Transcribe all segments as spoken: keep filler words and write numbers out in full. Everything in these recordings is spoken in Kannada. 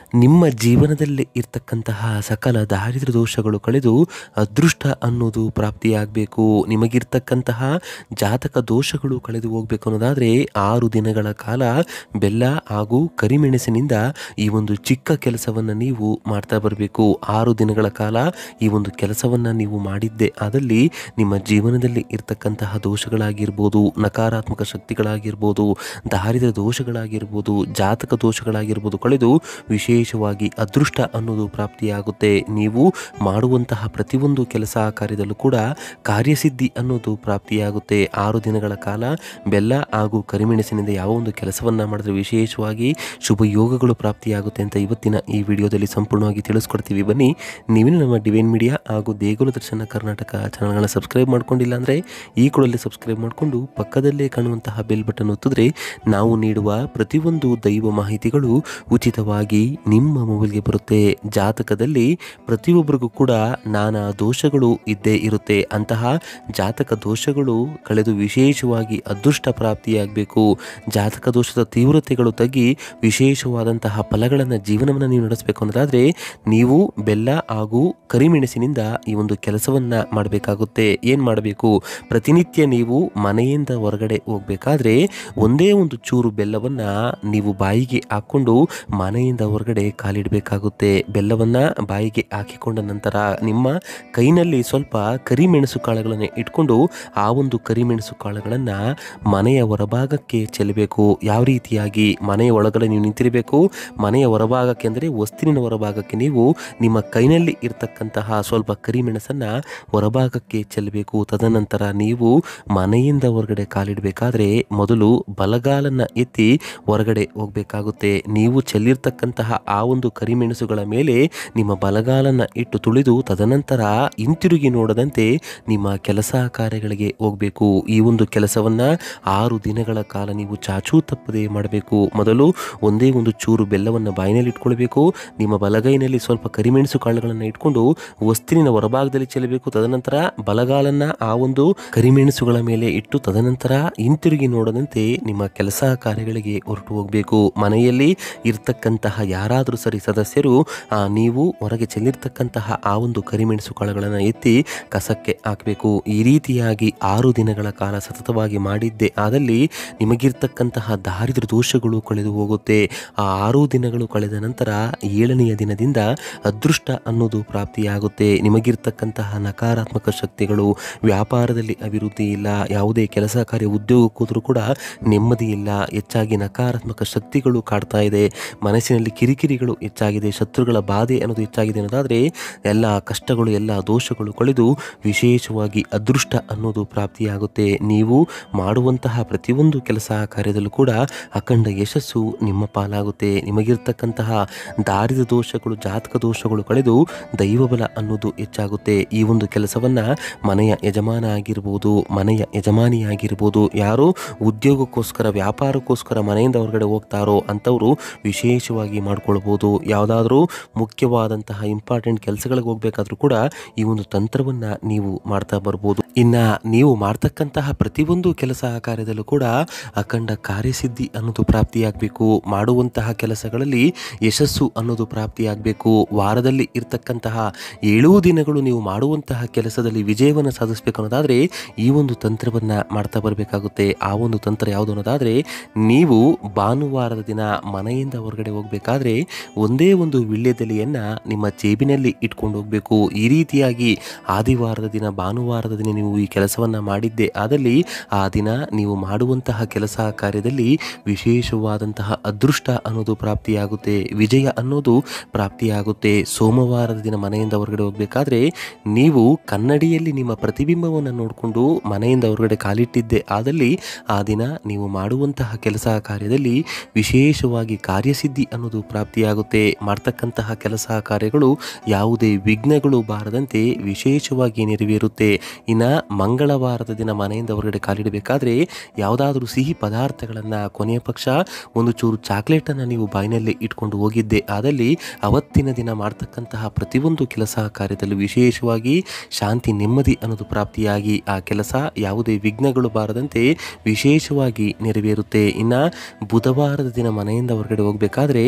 ನಿಮ್ಮ ಜೀವನದಲ್ಲಿ ಇರ್ತಕ್ಕಂತಹ ಸಕಲ ದಾರಿದ್ರ್ಯ ದೋಷಗಳು ಕಳೆದು ಅದೃಷ್ಟ ಅನ್ನೋದು ಪ್ರಾಪ್ತಿಯಾಗಬೇಕು. ನಿಮಗಿರ್ತಕ್ಕಂತಹ ಜಾತಕ ದೋಷಗಳು ಕಳೆದು ಹೋಗಬೇಕು ಅನ್ನೋದಾದರೆ ಆರು ದಿನಗಳ ಕಾಲ ಬೆಲ್ಲ ಹಾಗೂ ಕರಿಮೆಣಸಿನಿಂದ ಈ ಒಂದು ಚಿಕ್ಕ ಕೆಲಸವನ್ನು ನೀವು ಮಾಡ್ತಾ ಬರಬೇಕು. ಆರು ದಿನಗಳ ಕಾಲ ಈ ಒಂದು ಕೆಲಸವನ್ನು ನೀವು ಮಾಡಿದ್ದೆ ಆದಲ್ಲಿ ನಿಮ್ಮ ಜೀವನದಲ್ಲಿ ಇರ್ತಕ್ಕಂತಹ ದೋಷಗಳಾಗಿರ್ಬೋದು, ನಕಾರಾತ್ಮಕ ಶಕ್ತಿಗಳಾಗಿರ್ಬೋದು, ದಾರಿದ್ರ್ಯ ದೋಷಗಳಾಗಿರ್ಬೋದು, ಜಾತಕ ದೋಷಗಳಾಗಿರ್ಬೋದು ಕಳೆದು ವಿಶೇಷವಾಗಿ ಅದೃಷ್ಟ ಅನ್ನೋದು ಪ್ರಾಪ್ತಿಯಾಗುತ್ತೆ. ನೀವು ಮಾಡುವಂತಹ ಪ್ರತಿಯೊಂದು ಕೆಲಸ ಕಾರ್ಯದಲ್ಲೂ ಕೂಡ ಕಾರ್ಯಸಿದ್ಧಿ ಅನ್ನೋದು ಪ್ರಾಪ್ತಿಯಾಗುತ್ತೆ. ಆರು ದಿನಗಳ ಕಾಲ ಬೆಲ್ಲ ಹಾಗೂ ಕರಿಮೆಣಸಿನಿಂದ ಯಾವ ಒಂದು ಕೆಲಸವನ್ನು ಮಾಡಿದ್ರೆ ವಿಶೇಷವಾಗಿ ಶುಭ ಯೋಗಗಳು ಪ್ರಾಪ್ತಿಯಾಗುತ್ತೆ ಅಂತ ಇವತ್ತಿನ ಈ ವಿಡಿಯೋದಲ್ಲಿ ಸಂಪೂರ್ಣವಾಗಿ ತಿಳಿಸ್ಕೊಡ್ತೀವಿ. ಬನ್ನಿ, ನೀವೇನು ನಮ್ಮ ಡಿವೈನ್ ಮೀಡಿಯಾ ಹಾಗೂ ದೇಗುಲ ದರ್ಶನ ಕರ್ನಾಟಕ ಚಾನಲ್ಗಳನ್ನ ಸಬ್ಸ್ಕ್ರೈಬ್ ಮಾಡ್ಕೊಂಡಿಲ್ಲ ಅಂದರೆ ಈ ಕೂಡಲೇ ಸಬ್ಸ್ಕ್ರೈಬ್ ಮಾಡಿಕೊಂಡು ಪಕ್ಕದಲ್ಲೇ ಕಾಣುವಂತಹ ಬೆಲ್ ಬಟನ್ ಒತ್ತಿದ್ರೆ ನಾವು ನೀಡುವ ಪ್ರತಿಯೊಂದು ದೈವ ಮಾಹಿತಿಗಳು ಉಚಿತವಾಗಿ ನಿಮ್ಮ ಮೊಬೈಲ್ಗೆ ಬರುತ್ತೆ. ಜಾತಕದಲ್ಲಿ ಪ್ರತಿಯೊಬ್ಬರಿಗೂ ಕೂಡ ನಾನಾ ದೋಷಗಳು ಇದ್ದೇ ಇರುತ್ತೆ. ಅಂತಹ ಜಾತಕ ದೋಷಗಳು ಕಳೆದು ವಿಶೇಷವಾಗಿ ಅದೃಷ್ಟ ಪ್ರಾಪ್ತಿಯಾಗಬೇಕು. ಜಾತಕ ದೋಷದ ತೀವ್ರತೆಗಳು ತಗ್ಗಿ ವಿಶೇಷವಾದಂತಹ ಫಲಗಳನ್ನು ಜೀವನವನ್ನು ನೀವು ನಡೆಸಬೇಕು ಅನ್ನೋದಾದರೆ ನೀವು ಬೆಲ್ಲ ಹಾಗೂ ಕರಿಮೆಣಸಿನಿಂದ ಈ ಒಂದು ಕೆಲಸವನ್ನು ಮಾಡಬೇಕಾಗುತ್ತೆ. ಏನು ಮಾಡಬೇಕು? ಪ್ರತಿನಿತ್ಯ ನೀವು ಮನೆಯಿಂದ ಹೊರಗಡೆ ಹೋಗಬೇಕಾದ್ರೆ ಒಂದೇ ಒಂದು ಚೂರು ಬೆಲ್ಲವನ್ನು ನೀವು ಬಾಯಿಗೆ ಹಾಕ್ಕೊಂಡು ಮನೆಯಿಂದ ಹೊರಗಡೆ ಕಾಲಿಡಬೇಕಾಗುತ್ತೆ. ಬೆಲ್ಲವನ್ನು ಬಾಯಿಗೆ ಹಾಕಿಕೊಂಡ ನಂತರ ನಿಮ್ಮ ಕೈನಲ್ಲಿ ಸ್ವಲ್ಪ ಕರಿಮೆಣಸು ಕಾಳುಗಳನ್ನು ಇಟ್ಕೊಂಡು ಆ ಒಂದು ಕರಿಮೆಣಸು ಕಾಳುಗಳನ್ನು ಮನೆಯ ಹೊರಭಾಗಕ್ಕೆ ಚೆಲ್ಲಬೇಕು. ಯಾವ ರೀತಿಯಾಗಿ? ಮನೆಯ ಒಳಗಡೆ ನೀವು ನಿಂತಿರಬೇಕು. ಮನೆಯ ಹೊರಭಾಗಕ್ಕೆ ಅಂದರೆ ವಸ್ತುವಿನ ಹೊರಭಾಗಕ್ಕೆ ನೀವು ನಿಮ್ಮ ಕೈನಲ್ಲಿ ಇರ್ತಕ್ಕಂತಹ ಸ್ವಲ್ಪ ಕರಿಮೆಣಸನ್ನು ಹೊರಭಾಗಕ್ಕೆ ಚೆಲ್ಲಬೇಕು. ತದನಂತರ ನೀವು ಮನೆಯಿಂದ ಹೊರಗಡೆ ಕಾಲಿಡಬೇಕಾದ್ರೆ ಮೊದಲು ಬಲಗಾಲನ್ನು ಎತ್ತಿ ಹೊರಗಡೆ ಹೋಗಬೇಕಾಗುತ್ತೆ. ನೀವು ಚೆಲ್ಲಿರ್ತಕ್ಕಂತಹ ಆ ಒಂದು ಕರಿಮೆಣಸುಗಳ ಮೇಲೆ ನಿಮ್ಮ ಬಲಗಾಲನ್ನು ಇಟ್ಟು ತುಳಿದು ತದನಂತರ ಹಿಂತಿರುಗಿ ನೋಡದಂತೆ ನಿಮ್ಮ ಕೆಲಸ ಕಾರ್ಯಗಳಿಗೆ ಹೋಗಬೇಕು. ಈ ಒಂದು ಕೆಲಸವನ್ನು ಆರು ದಿನಗಳ ಕಾಲ ನೀವು ಚಾಚೂ ತಪ್ಪದೆ ಮಾಡಬೇಕು. ಮೊದಲು ಒಂದೇ ಒಂದು ಚೂರು ಬೆಲ್ಲವನ್ನು ಬಾಯಿನಲ್ಲಿ ಇಟ್ಕೊಳ್ಬೇಕು. ನಿಮ್ಮ ಬಲಗೈನಲ್ಲಿ ಸ್ವಲ್ಪ ಕರಿಮೆಣಸು ಕಾಳುಗಳನ್ನು ಇಟ್ಕೊಂಡು ವಸ್ತುವಿನ ಹೊರಭಾಗದಲ್ಲಿ ಚೆಲ್ಲಬೇಕು. ತದನಂತರ ಬಲಗಾಲನ್ನು ಆ ಒಂದು ಕರಿಮೆಣಸುಗಳ ಮೇಲೆ ಇಟ್ಟು ತದನಂತರ ಹಿಂತಿರುಗಿ ನೋಡದಂತೆ ನಿಮ್ಮ ಕೆಲಸ ಕಾರ್ಯಗಳಿಗೆ ಹೊರಟು ಹೋಗಬೇಕು. ಮನೆಯಲ್ಲಿ ಇರ್ತಕ್ಕಂತಹ ಯಾರಾದರೂ ಸರಿ ಸದಸ್ಯರು ನೀವು ಹೊರಗೆ ಚೆಲ್ಲಿರ್ತಕ್ಕಂತಹ ಆ ಒಂದು ಕರಿಮೆಣಸು ಕಾಳುಗಳನ್ನು ಎತ್ತಿ ಕಸಕ್ಕೆ ಹಾಕಬೇಕು. ಈ ರೀತಿಯಾಗಿ ಆರು ದಿನಗಳ ಕಾಲ ಸತತವಾಗಿ ಮಾಡಿದ್ದೆ ಆದಲ್ಲಿ ನಿಮಗಿರ್ತಕ್ಕಂತಹ ದಾರಿದ್ರ್ಯ ದೋಷಗಳು ಕಳೆದು ಹೋಗುತ್ತೆ. ಆ ಆರು ದಿನಗಳು ಕಳೆದ ನಂತರ ಏಳನೆಯ ದಿನದಿಂದ ಅದೃಷ್ಟ ಅನ್ನೋದು ಪ್ರಾಪ್ತಿಯಾಗುತ್ತೆ. ನಿಮಗಿರ್ತಕ್ಕಂತಹ ನಕಾರಾತ್ಮಕ ಶಕ್ತಿಗಳು, ವ್ಯಾಪಾರದಲ್ಲಿ ಅಭಿವೃದ್ಧಿ ಇಲ್ಲ, ಯಾವುದೇ ಕೆಲಸ ಕಾರ್ಯ ಉದ್ಯೋಗಕ್ಕೆ ಹೋದರೂ ಕೂಡ ನೆಮ್ಮದಿ ಇಲ್ಲ, ಹೆಚ್ಚಾಗಿ ನಕಾರಾತ್ಮಕ ಶಕ್ತಿಗಳು ಕಾಡ್ತಾ ಇದೆ, ಮನಸ್ಸಿನಲ್ಲಿ ಕಿರಿಕಿರಿಗಳು ಹೆಚ್ಚಾಗಿದೆ, ಶತ್ರುಗಳ ಬಾಧೆ ಅನ್ನೋದು ಹೆಚ್ಚಾಗಿದೆ ಅನ್ನೋದಾದರೆ ಎಲ್ಲ ಕಷ್ಟಗಳು ಎಲ್ಲ ದೋಷಗಳು ಕಳೆದು ವಿಶೇಷವಾಗಿ ಅದೃಷ್ಟ ಅನ್ನೋದು ಪ್ರಾಪ್ತಿಯಾಗುತ್ತೆ. ನೀವು ಮಾಡುವಂತಹ ಪ್ರತಿಯೊಂದು ಕೆಲಸ ಕಾರ್ಯದಲ್ಲೂ ಕೂಡ ಅಖಂಡ ಯಶಸ್ಸು ನಿಮ್ಮ ಪಾಲಾಗುತ್ತೆ. ನಿಮಗಿರ್ತಕ್ಕಂತಹ ದಾರಿದ್ರ್ಯ ದೋಷಗಳು, ಜಾತಕ ದೋಷಗಳು ಕಳೆದು ದೈವಬಲ ಅನ್ನೋದು ಹೆಚ್ಚಾಗುತ್ತೆ. ಈ ಒಂದು ಕೆಲಸವನ್ನು ಮನೆಯ ಯಜಮಾನ ಆಗಿರ್ಬೋದು, ಮನೆಯ ಯಜಮಾನಿಯಾಗಿರ್ಬೋದು, ಯಾರು ಉದ್ಯೋಗಕ್ಕೋಸ್ಕರ ವ್ಯಾಪಾರಕ್ಕೋಸ್ಕರ ಮನೆಯಿಂದ ಹೊರಗಡೆ ಹೋಗ್ತಾರೋ ಅಂಥವರು ವಿಶೇಷವಾಗಿ ಮಾಡ್ಕೊಳ್ಬೋದು. ಯಾವುದಾದ್ರೂ ಮುಖ್ಯವಾದಂತಹ ಇಂಪಾರ್ಟೆಂಟ್ ಕೆಲಸಗಳಿಗೆ ಹೋಗ್ಬೇಕಾದ್ರೂ ಕೂಡ ಈ ಒಂದು ತಂತ್ರವನ್ನು ನೀವು ಮಾಡ್ತಾ ಬರ್ಬೋದು. ಇನ್ನು ನೀವು ಮಾಡ್ತಕ್ಕಂತಹ ಪ್ರತಿಯೊಂದು ಕೆಲಸ ಕಾರ್ಯದಲ್ಲೂ ಕೂಡ ಅಖಂಡ ಕಾರ್ಯಸಿದ್ಧಿ ಅನ್ನೋದು ಪ್ರಾಪ್ತಿಯಾಗಬೇಕು. ಮಾಡುವಂತಹ ಕೆಲಸಗಳಲ್ಲಿ ಯಶಸ್ಸು ಅನ್ನೋದು ಪ್ರಾಪ್ತಿಯಾಗಬೇಕು. ವಾರದಲ್ಲಿ ಇರ್ತಕ್ಕಂತಹ ಏಳು ದಿನಗಳು ನೀವು ಮಾಡುವಂತಹ ಕೆಲಸದಲ್ಲಿ ವಿಜಯವನ್ನು ಸಾಧಿಸಬೇಕು ಅನ್ನೋದಾದರೆ ಈ ಒಂದು ತಂತ್ರವನ್ನು ಮಾಡ್ತಾ ಬರಬೇಕಾಗುತ್ತೆ. ಆ ಒಂದು ತಂತ್ರ ಯಾವುದು ಅನ್ನೋದಾದರೆ ನೀವು ಭಾನುವಾರದ ದಿನ ಮನೆಯಿಂದ ಹೊರಗಡೆ ಹೋಗಬೇಕಾದ್ರೆ ಒಂದೇ ಒಂದು ವೀಳ್ಯದೆಲೆಯನ್ನು ನಿಮ್ಮ ಜೇಬಿನಲ್ಲಿ ಇಟ್ಕೊಂಡು ಹೋಗಬೇಕು. ಈ ರೀತಿಯಾಗಿ ಆದಿವಾರದ ದಿನ, ಭಾನುವಾರದ ದಿನ ನೀವು ಈ ಕೆಲಸವನ್ನು ಮಾಡಿದ್ದೆ ಆದಲ್ಲಿ ಆ ದಿನ ನೀವು ಮಾಡುವಂತಹ ಕೆಲಸ ಕಾರ್ಯದಲ್ಲಿ ವಿಶೇಷವಾದಂತಹ ಅದೃಷ್ಟ ಅನ್ನೋದು ಪ್ರಾಪ್ತಿಯಾಗುತ್ತೆ, ವಿಜಯ ಅನ್ನೋದು ಪ್ರಾಪ್ತಿಯಾಗುತ್ತೆ. ಸೋಮವಾರದ ದಿನ ಮನೆಯಿಂದ ಹೊರಗಡೆ ಹೋಗಬೇಕಾದ್ರೆ ನೀವು ಕನ್ನಡಿಯಲ್ಲಿ ನಿಮ್ಮ ಪ್ರತಿಬಿಂಬವನ್ನು ನೋಡಿಕೊಂಡು ಮನೆಯಿಂದ ಹೊರಗಡೆ ಕಾಲಿಟ್ಟಿದ್ದೆ ಆದಲ್ಲಿ ಆ ದಿನ ನೀವು ಮಾಡುವಂತಹ ಕೆಲಸ ಕಾರ್ಯದಲ್ಲಿ ವಿಶೇಷವಾಗಿ ಕಾರ್ಯಸಿದ್ಧಿ ಅನ್ನೋದು ಪ್ರಾಪ್ತಿಯಾಗುತ್ತೆ. ಮಾಡ್ತಕ್ಕಂತಹ ಕೆಲಸ ಕಾರ್ಯಗಳು ಯಾವುದೇ ವಿಘ್ನಗಳು ಬಾರದಂತೆ ವಿಶೇಷವಾಗಿ ನೆರವೇರುತ್ತೆ. ಇನ್ನು ಮಂಗಳವಾರದ ದಿನ ಮನೆಯಿಂದ ಹೊರಗಡೆ ಕಾಲಿಡಬೇಕಾದ್ರೆ ಯಾವುದಾದ್ರೂ ಸಿಹಿ ಪದಾರ್ಥಗಳನ್ನು, ಕೊನೆಯ ಪಕ್ಷ ಒಂದು ಚೂರು ಚಾಕ್ಲೇಟನ್ನು ನೀವು ಬಾಯಿನಲ್ಲಿ ಇಟ್ಕೊಂಡು ಹೋಗಿದ್ದೆ ಆದಲ್ಲಿ ಅವತ್ತಿನ ದಿನ ಮಾಡ್ತಕ್ಕಂತಹ ಪ್ರತಿಯೊಂದು ಕೆಲಸ ಕಾರ್ಯದಲ್ಲಿ ವಿಶೇಷವಾಗಿ ಶಾಂತಿ, ನೆಮ್ಮದಿ ಅನ್ನೋದು ಪ್ರಾಪ್ತಿಯಾಗಿ ಆ ಕೆಲಸ ಯಾವುದೇ ವಿಘ್ನಗಳು ಬಾರದಂತೆ ವಿಶೇಷವಾಗಿ ನೆರವೇರುತ್ತೆ. ಇನ್ನು ಬುಧವಾರದ ದಿನ ಮನೆಯಿಂದ ಹೊರಗಡೆ ಹೋಗಬೇಕಾದ್ರೆ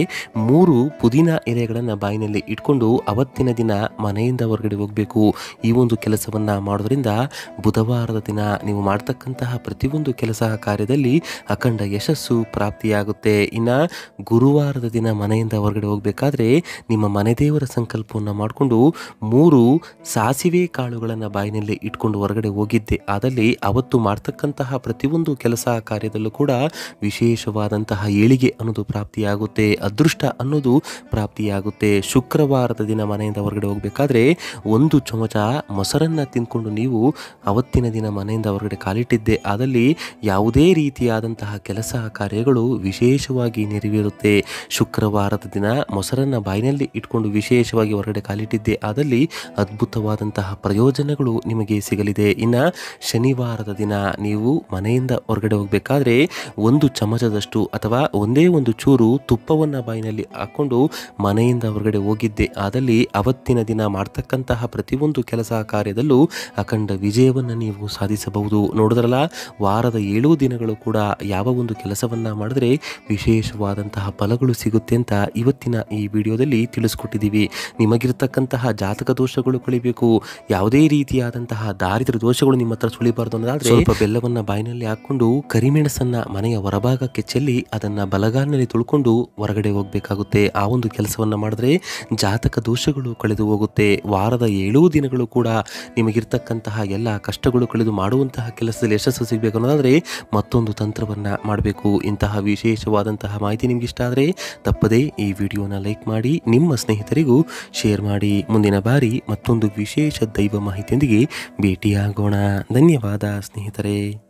ಮೂರು ಪುದೀನ ಎಲೆಗಳನ್ನು ಬಾಯಿನಲ್ಲಿ ಇಟ್ಕೊಂಡು ಅವತ್ತಿನ ದಿನ ಮನೆಯಿಂದ ಹೊರಗಡೆ ಹೋಗಬೇಕು. ಈ ಒಂದು ಕೆಲಸವನ್ನು ಮಾಡೋದ್ರಿಂದ ಬುಧವಾರದ ದಿನ ನೀವು ಮಾಡ್ತಕ್ಕಂತಹ ಪ್ರತಿಯೊಂದು ಕೆಲಸ ಕಾರ್ಯದಲ್ಲಿ ಅಖಂಡ ಯಶಸ್ಸು ಪ್ರಾಪ್ತಿಯಾಗುತ್ತೆ. ಇನ್ನು ಗುರುವಾರದ ದಿನ ಮನೆಯಿಂದ ಹೊರಗಡೆ ಹೋಗಬೇಕಾದ್ರೆ ನಿಮ್ಮ ಮನೆ ದೇವರ ಸಂಕಲ್ಪವನ್ನು ಮಾಡಿಕೊಂಡು ಮೂರು ಸಾಸಿವೆ ಕಾಳುಗಳನ್ನು ಬಾಯಿನಲ್ಲಿ ಇಟ್ಕೊಂಡು ಹೊರಗಡೆ ಹೋಗಿದ್ದೆ ಆದಲ್ಲಿ ಅವತ್ತು ಮಾಡ್ತಕ್ಕಂತಹ ಪ್ರತಿಯೊಂದು ಕೆಲಸ ಕಾರ್ಯದಲ್ಲೂ ಕೂಡ ವಿಶೇಷವಾದಂತಹ ಏಳಿಗೆ ಅನ್ನೋದು ಪ್ರಾಪ್ತಿಯಾಗುತ್ತೆ, ಅದೃಷ್ಟ ಅನ್ನೋದು ಪ್ರಾಪ್ತಿಯಾಗುತ್ತೆ. ಶುಕ್ರವಾರದ ದಿನ ಮನೆಯಿಂದ ಹೊರಗಡೆ ಹೋಗಬೇಕಾದ್ರೆ ಒಂದು ಚಮಚ ಮೊಸರನ್ನು ತಿಂದ್ಕೊಂಡು ನೀವು ಅವತ್ತಿನ ದಿನ ಮನೆಯಿಂದ ಹೊರಗಡೆ ಕಾಲಿಟ್ಟಿದ್ದೆ ಆದಲ್ಲಿ ಯಾವುದೇ ರೀತಿಯಾದಂತಹ ಕೆಲಸ ಕಾರ್ಯಗಳು ವಿಶೇಷವಾಗಿ ನೆರವೇರುತ್ತೆ. ಶುಕ್ರವಾರದ ದಿನ ಮೊಸರನ್ನು ಬಾಯಿನಲ್ಲಿ ಇಟ್ಕೊಂಡು ವಿಶೇಷವಾಗಿ ಹೊರಗಡೆ ಕಾಲಿಟ್ಟಿದ್ದೆ ಆದಲ್ಲಿ ಅದ್ಭುತವಾದಂತಹ ಪ್ರಯೋಜನಗಳು ನಿಮಗೆ ಸಿಗಲಿದೆ. ಇನ್ನು ಶನಿವಾರದ ದಿನ ನೀವು ಮನೆಯಿಂದ ಹೊರಗಡೆ ಹೋಗಬೇಕಾದ್ರೆ ಒಂದು ಚಮಚದಷ್ಟು ಅಥವಾ ಒಂದೇ ಒಂದು ಚೂರು ತುಪ್ಪವನ್ನು ಬಾಯಿನಲ್ಲಿ ಹಾಕ್ಕೊಂಡು ಮನೆಯಿಂದ ಹೊರಗಡೆ ಹೋಗಿದ್ದೆ ಆದಲ್ಲಿ ಅವತ್ತಿನ ದಿನ ಮಾಡ್ತಕ್ಕಂತಹ ಪ್ರತಿಯೊಂದು ಕೆಲಸ ಕಾರ್ಯದಲ್ಲೂ ಅಖಂಡ ವಿಜಯವನ್ನು ನೀವು ಸಾಧಿಸಬಹುದು. ನೋಡಿದ್ರಲ್ಲ, ವಾರದ ಏಳು ದಿನಗಳು ಕೂಡ ಯಾವ ಒಂದು ಕೆಲಸವನ್ನು ಮಾಡಿದ್ರೆ ವಿಶೇಷವಾದಂತಹ ಫಲಗಳು ಸಿಗುತ್ತೆ ಅಂತ ಇವತ್ತಿನ ಈ ವಿಡಿಯೋದಲ್ಲಿ ತಿಳಿಸ್ಕೊಟ್ಟಿದ್ದೀವಿ. ನಿಮಗಿರ್ತಕ್ಕಂತಹ ಜಾತಕ ದೋಷಗಳು ಕಳಿಬೇಕು, ಯಾವುದೇ ರೀತಿಯಾದಂತಹ ದಾರಿದ್ರ್ಯ ದೋಷಗಳು ನಿಮ್ಮ ಹತ್ರ ಸುಳಿಬಾರ್ದು ಅನ್ನೋದಾದ್ರೆ ಸ್ವಲ್ಪ ಬೆಲ್ಲವನ್ನು ಬಾಯಿನಲ್ಲಿ ಹಾಕೊಂಡು ಕರಿಮೆಣಸನ್ನ ಮನೆಯ ಹೊರಭಾಗಕ್ಕೆ ಚೆಲ್ಲಿ ಅದನ್ನ ಬಲಗಾಲಿನಲ್ಲಿ ತುಳ್ಕೊಂಡು ಹೊರಗಡೆ ಹೋಗಬೇಕಾಗುತ್ತೆ. ಆ ಒಂದು ಕೆಲಸವನ್ನ ಮಾಡಿದ್ರೆ ಜಾತಕ ದೋಷಗಳು ಕಳೆದು ಹೋಗುತ್ತೆ. ವಾರದ ಏಳು ದಿನಗಳು ಕೂಡ ನಿಮಗಿರ್ತಕ್ಕಂತಹ ಎಲ್ಲ ಕಷ್ಟಗಳು ಕಳೆದು ಮಾಡುವಂತಹ ಕೆಲಸದಲ್ಲಿ ಯಶಸ್ಸು ಸಿಗಬೇಕು ಅನ್ನೋದಾದ್ರೆ ಮತ್ತೊಂದು ತಂತ್ರವನ್ನ ಮಾಡಬೇಕು. ಇಂತಹ ವಿಶೇಷವಾದಂತಹ ಮಾಹಿತಿ ನಿಮ್ಗೆ ಇಷ್ಟ ಆದರೆ ತಪ್ಪದೇ ಈ ವಿಡಿಯೋನ ಲೈಕ್ ಮಾಡಿ ನಿಮ್ಮ ಸ್ನೇಹಿತರಿಗೂ ಶೇರ್ ಮಾಡಿ. ಮುಂದಿನ ಬಾರಿ ಮತ್ತೊಂದು ವಿಶೇಷ ದೈವ ಮಾಹಿತಿಯೊಂದಿಗೆ ಭೇಟಿಯಾಗೋಣ. ಧನ್ಯವಾದ ಸ್ನೇಹಿತರೆ.